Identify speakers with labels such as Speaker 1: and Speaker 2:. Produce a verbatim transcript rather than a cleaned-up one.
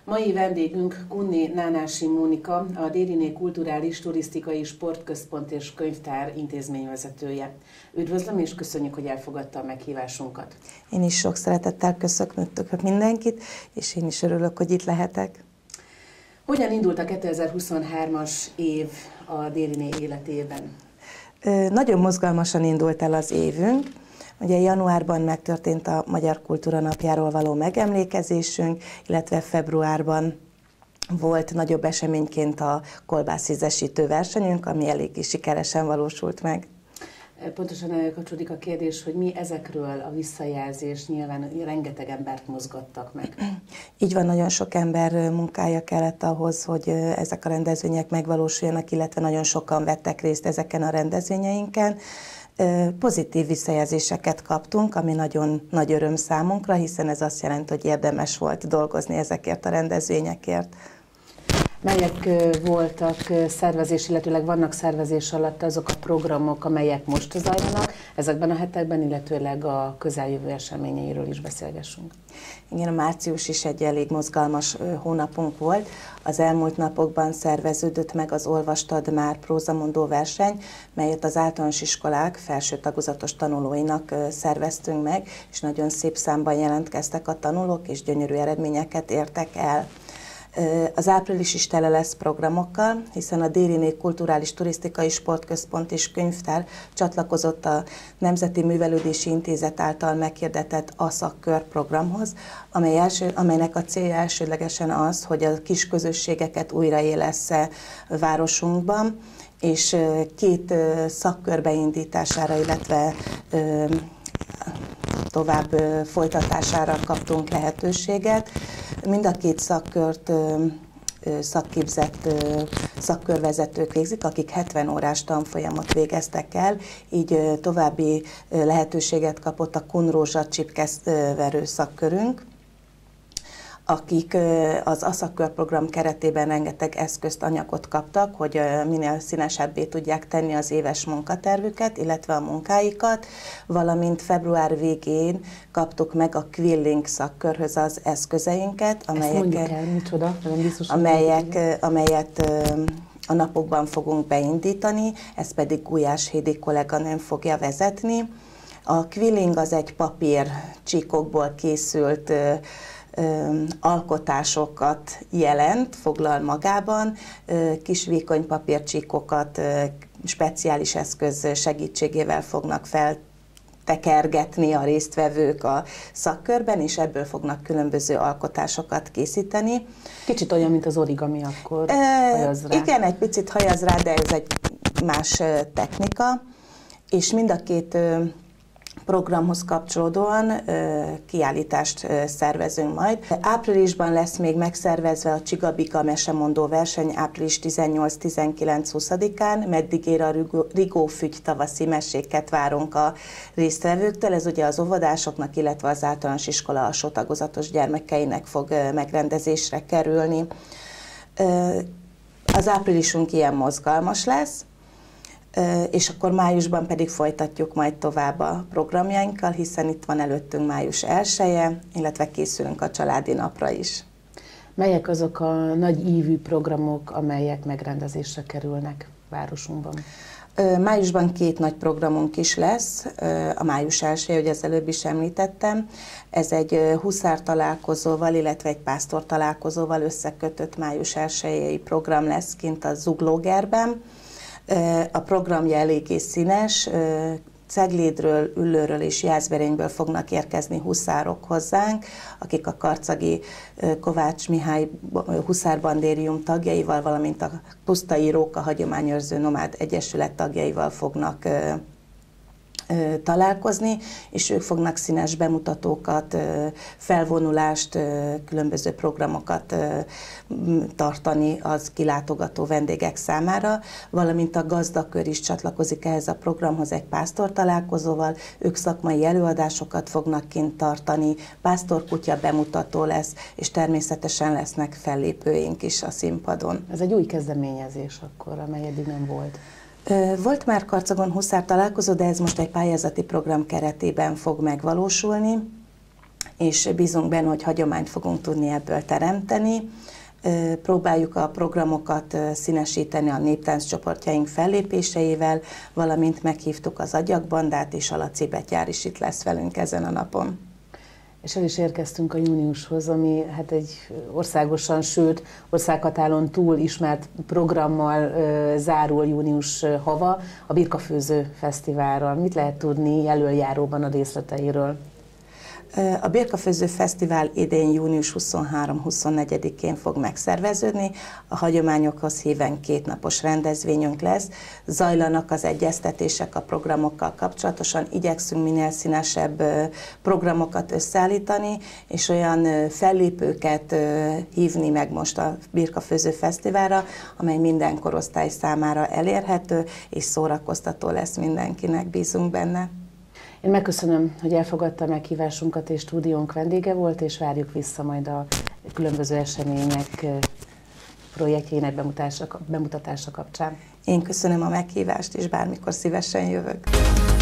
Speaker 1: Mai vendégünk Kunné Nánási Mónika, a Dériné Kulturális, Turisztikai Sportközpont és Könyvtár intézményvezetője. Üdvözlöm és köszönjük, hogy elfogadta a meghívásunkat.
Speaker 2: Én is sok szeretettel köszöntök mindenkit, és én is örülök, hogy itt lehetek.
Speaker 1: Hogyan indult a kétezer-huszonhármas év a Dériné életében?
Speaker 2: Nagyon mozgalmasan indult el az évünk. Ugye januárban megtörtént a Magyar Kultúra Napjáról való megemlékezésünk, illetve februárban volt nagyobb eseményként a kolbászízesítő versenyünk, ami eléggé sikeresen valósult meg.
Speaker 1: Pontosan elkapcsolódik a kérdés, hogy mi ezekről a visszajelzés, nyilván rengeteg embert mozgattak meg.
Speaker 2: Így van, nagyon sok ember munkája kellett ahhoz, hogy ezek a rendezvények megvalósuljanak, illetve nagyon sokan vettek részt ezeken a rendezvényeinken. Pozitív visszajelzéseket kaptunk, ami nagyon nagy öröm számunkra, hiszen ez azt jelenti, hogy érdemes volt dolgozni ezekért a rendezvényekért.
Speaker 1: Melyek voltak szervezés, illetőleg vannak szervezés alatt azok a programok, amelyek most zajlanak ezekben a hetekben, illetőleg a közeljövő eseményeiről is beszélgessünk?
Speaker 2: Igen, a március is egy elég mozgalmas hónapunk volt. Az elmúlt napokban szerveződött meg az Olvastad már prózamondó verseny, melyet az általános iskolák felső tagozatos tanulóinak szerveztünk meg, és nagyon szép számban jelentkeztek a tanulók, és gyönyörű eredményeket értek el. Az április is tele lesz programokkal, hiszen a Dériné Kulturális, Turisztikai Sportközpont és Könyvtár csatlakozott a Nemzeti Művelődési Intézet által meghirdetett á es á ká körprogramhoz, amely első, amelynek a célja elsődlegesen az, hogy a kis közösségeket újraélessze városunkban, és két szakkör beindítására, illetve tovább folytatására kaptunk lehetőséget. Mind a két szakkört szakképzett szakkörvezetők végzik, akik hetven órás tanfolyamot végeztek el, így további lehetőséget kapott a Kunrózsa csipkeverő szakkörünk, akik az á es á ká program keretében rengeteg eszközt, anyagot kaptak, hogy minél színesebbé tudják tenni az éves munkatervüket, illetve a munkáikat, valamint február végén kaptuk meg a Quilling szakkörhöz az eszközeinket, amelyek,
Speaker 1: el, micsoda, biztos,
Speaker 2: amelyek, amelyet a napokban fogunk beindítani, ezt pedig Gulyás Hédi kolléganőm fogja vezetni. A Quilling az egy papír csíkokból készült alkotásokat jelent, foglal magában, kis vékony papírcsíkokat speciális eszköz segítségével fognak feltekergetni a résztvevők a szakkörben, és ebből fognak különböző alkotásokat készíteni.
Speaker 1: Kicsit olyan, mint az origami akkor
Speaker 2: e,
Speaker 1: hajaz rá.
Speaker 2: Igen, egy picit hajaz rá, de ez egy más technika, és mind a két programhoz kapcsolódóan ö, kiállítást ö, szervezünk majd. Áprilisban lesz még megszervezve a Csigabika mesemondó verseny április tizennyolc-tizenkilenc-huszadikán, meddig ér a Rigófügy tavaszi meséket várunk a résztvevőktől. Ez ugye az óvodásoknak, illetve az általános iskola alsó tagozatos gyermekeinek fog ö, megrendezésre kerülni. Ö, az áprilisunk ilyen mozgalmas lesz, és akkor májusban pedig folytatjuk majd tovább a programjainkkal, hiszen itt van előttünk május elseje, illetve készülünk a családi napra is.
Speaker 1: Melyek azok a nagy ívű programok, amelyek megrendezésre kerülnek városunkban?
Speaker 2: Májusban két nagy programunk is lesz, a május elseje, hogy az előbb is említettem. Ez egy huszár találkozóval, illetve egy pásztor találkozóval összekötött május elsejei program lesz kint a Zuglógerben. A programja eléggé színes, Ceglédről, Üllőről és Jászberényből fognak érkezni huszárok hozzánk, akik a karcagi Kovács Mihály huszárbandérium tagjaival, valamint a Pusztai Róka Hagyományőrző Nomád Egyesület tagjaival fognak találkozni, és ők fognak színes bemutatókat, felvonulást, különböző programokat tartani az kilátogató vendégek számára, valamint a gazdakör is csatlakozik ehhez a programhoz egy pásztor találkozóval, ők szakmai előadásokat fognak kint tartani, pásztorkutya bemutató lesz, és természetesen lesznek fellépőink is a színpadon.
Speaker 1: Ez egy új kezdeményezés akkor, amely eddig nem volt.
Speaker 2: Volt már Karcagon huszár találkozó, de ez most egy pályázati program keretében fog megvalósulni, és bízunk benne, hogy hagyományt fogunk tudni ebből teremteni. Próbáljuk a programokat színesíteni a néptánc csoportjaink fellépéseivel, valamint meghívtuk az Agyagbandát, és a Laci Betyár is itt lesz velünk ezen a napon.
Speaker 1: És el is érkeztünk a júniushoz, ami hát egy országosan, sőt országhatáron túl ismert programmal ö, zárul június hava, a Birkafőző Fesztiválral. Mit lehet tudni elöljáróban a részleteiről?
Speaker 2: A Birkafőző Fesztivál idén június huszonhárom-huszonnegyedikén fog megszerveződni. A hagyományokhoz híven kétnapos rendezvényünk lesz. Zajlanak az egyeztetések a programokkal kapcsolatosan. Igyekszünk minél színesebb programokat összeállítani, és olyan fellépőket hívni meg most a Birkafőző Fesztiválra, amely minden korosztály számára elérhető, és szórakoztató lesz mindenkinek, bízunk benne.
Speaker 1: Én megköszönöm, hogy elfogadta a meghívásunkat, és stúdiónk vendége volt, és várjuk vissza majd a különböző események projektjének bemutatása, bemutatása kapcsán.
Speaker 2: Én köszönöm a meghívást, és bármikor szívesen jövök.